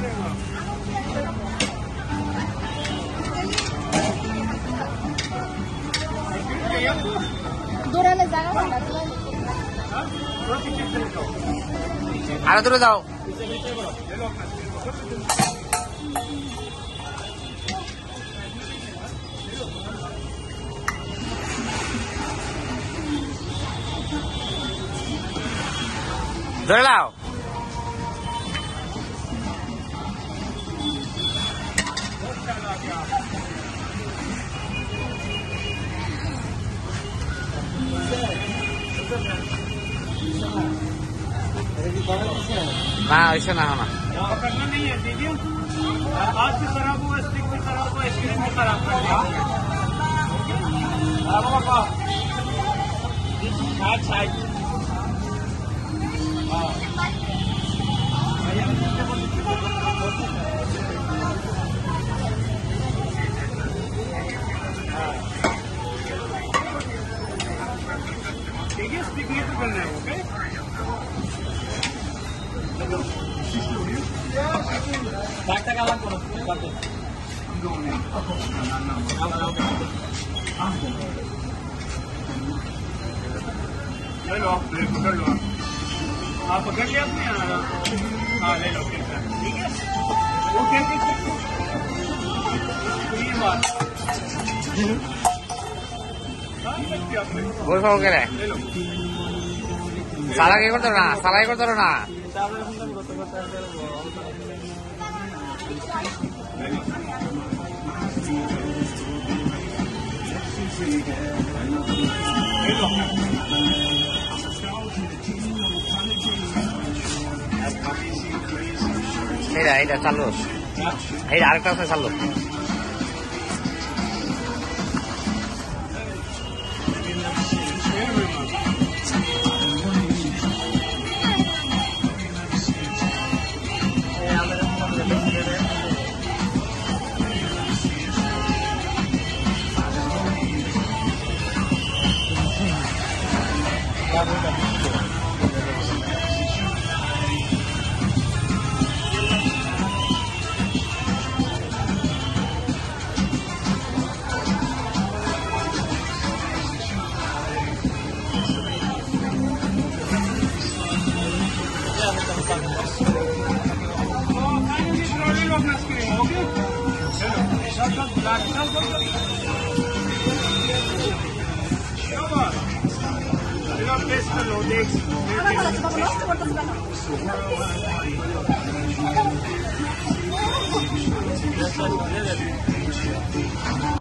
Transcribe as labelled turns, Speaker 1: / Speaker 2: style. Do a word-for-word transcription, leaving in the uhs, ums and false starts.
Speaker 1: दूराला जागा म्हणला तुला
Speaker 2: आरो दूर जाओ ধরে লাও ना ऐसे ना होना
Speaker 3: पकड़ना नहीं है दीजिए हाथ से खराब हुआ स्टिक भी खराब हुआ स्क्रीन भी खराब कर दिया ठीक है स्टिक नहीं पकड़ना है okay Bakta kawan kono, bakta. ले लो, ले पकड़ लो। आप पकड़ लिया आपने? हाँ ले लो ठीक है। ठीक है? ओके ठीक है। ये बात।
Speaker 2: बोल पाओ क्या?
Speaker 3: ले लो।
Speaker 2: साला क्या करते हो ना? साला क्या करते हो ना? এটা এটা চালু এই আরেকটা আছে চালু
Speaker 3: Lo